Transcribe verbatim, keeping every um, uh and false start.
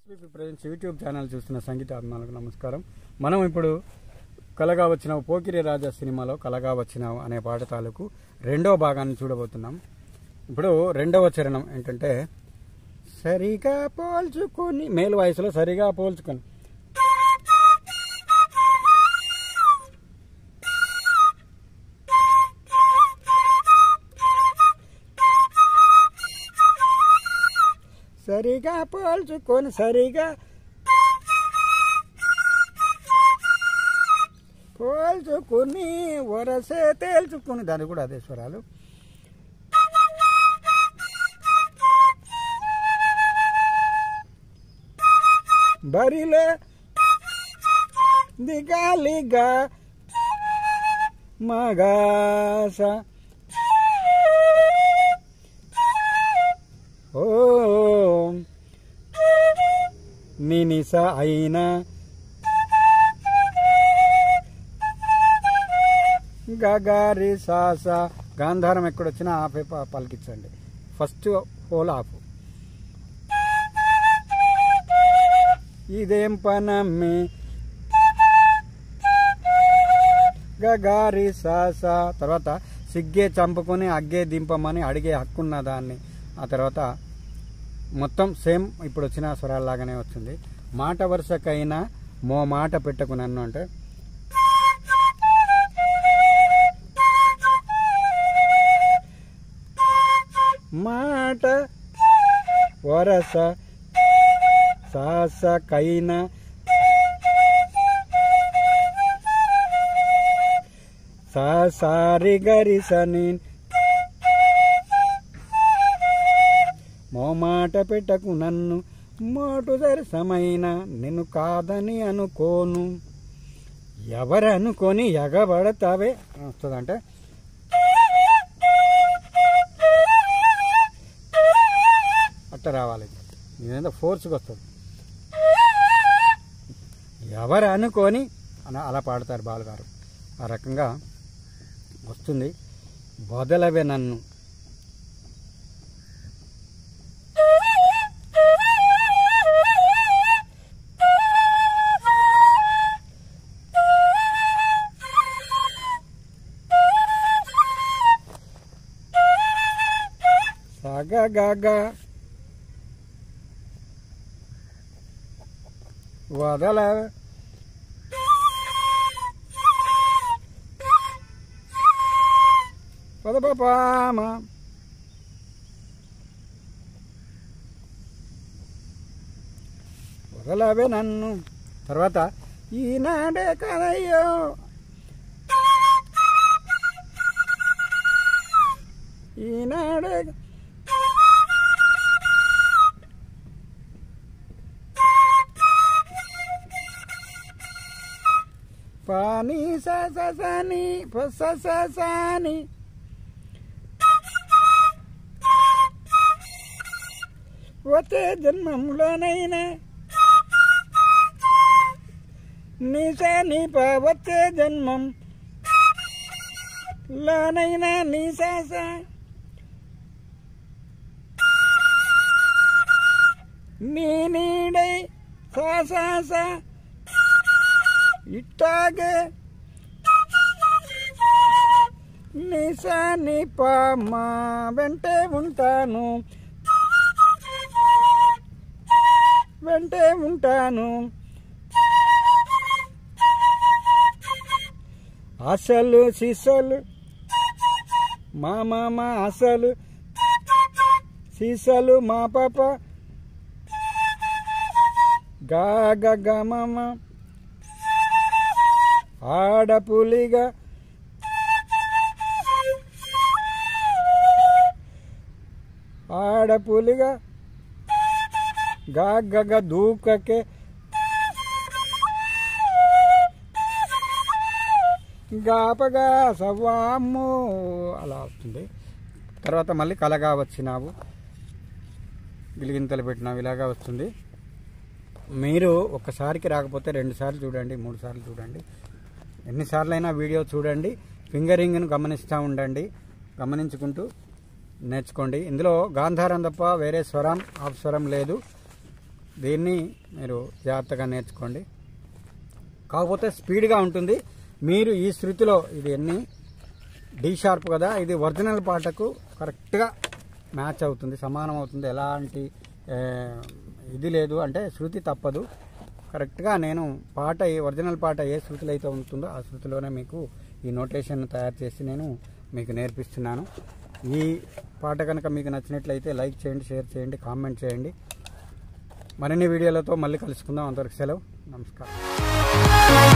Friends, YouTube channel చూస్తున్న సంగీత అభిమానులకు నమస్కారం. మనం ఇప్పుడు కలగా వచ్చినావు పోకిరి రాజా సినిమాలో కలగా వచ్చినావు అనే పాట తాలూకు రెండవ భాగాన్ని చూడబోతున్నాం. ఇప్పుడు రెండవ చరణం ఏంటంటే సరిగా పోల్చుకొని, మేలు వయసులో సరిగా పోల్చుకొని, సరిగా పోల్చుకొని, సరిగా పోల్చుకుని వరసే తేల్చుకుని, దాని కూడా అదే స్వరాలు. బరిలే దిగాలిగా మగాస ఓ నినిస అయినా గగారి సాస. గాంధారం ఎక్కడొచ్చినా ఆపే పలికించండి. ఫస్ట్ హోల్ ఆపు. ఇదేం పనమ్మి గగారి సాస. తర్వాత సిగ్గే చంపుకొని అగ్గే దింపమని అడిగే హక్కున్న దాన్ని. ఆ తర్వాత మొత్తం సేమ్ ఇప్పుడు వచ్చిన స్వరాల్లాగానే వచ్చింది. మాట వరుసకైనా మో మాట పెట్టకు నన్ను అంటే మాట వరస సాసకైనా సారి గరిసని మో మాట పెట్టకు నన్ను మోటు సరసమైన నిన్ను కాదని అనుకోను. ఎవరు అనుకొని ఎగబడతావే వస్తుందంటే అట్ట రావాలి. నేనేదో ఫోర్స్గా వస్తుంది. ఎవరు అనుకొని అని అలా పాడతారు బాలుగారు. ఆ రకంగా వస్తుంది. వదలవే నన్ను సగగగ వదల పదపామ వదలవే నన్ను. తర్వాత ఈనాడే కదయ్యో ఈనాడే పాని ససని ససని వచ్చే జన్మంలోనైనా నీసా నీప వచ్చే జన్మం లోనైనా నీసాస నీ నీడై సాసాస ఇట్టాగే నిసా నిప మా వెంటే ఉంటాను వెంటే ఉంటాను. అసలు సిసలు మా మామ అసలు సిసలు మా పాప గాగమమ ఆడపులిగా ఆడపులిగా గాగగ దూకకే గాపగా సవ్వాము అలా వస్తుంది. తర్వాత మళ్ళీ కలగా వచ్చినావు గిలిగింతలు పెట్టినావు ఇలాగా వస్తుంది. మీరు ఒక్కసారికి రాకపోతే రెండు సార్లు చూడండి, మూడు సార్లు చూడండి, ఎన్నిసార్లు అయినా వీడియో చూడండి. ఫింగరింగ్ను గమనిస్తూ ఉండండి. దీన్ని మీరు జాగ్రత్తగా నేర్చుకోండి. కాకపోతే స్పీడ్గా ఉంటుంది. మీరు ఈ శృతిలో ఇది ఎన్ని డి షార్ప్ కదా, ఇది ఒరిజినల్ పాటకు కరెక్ట్గా మ్యాచ్ అవుతుంది, సమానం అవుతుంది. ఎలాంటి ఇది లేదు, అంటే శృతి తప్పదు. కరెక్ట్గా నేను పాట ఒరిజినల్ పాట ఏ శృతిలో అయితే ఉంటుందో ఆ శృతిలోనే మీకు ఈ నోటేషన్ తయారు చేసి నేను మీకు నేర్పిస్తున్నాను. ఈ పాట కనుక మీకు నచ్చినట్లయితే లైక్ చేయండి, షేర్ చేయండి, కామెంట్ చేయండి. మరిన్ని వీడియోలతో మళ్ళీ కలుసుకుందాం. అంతవరకు సెలవు, నమస్కారం.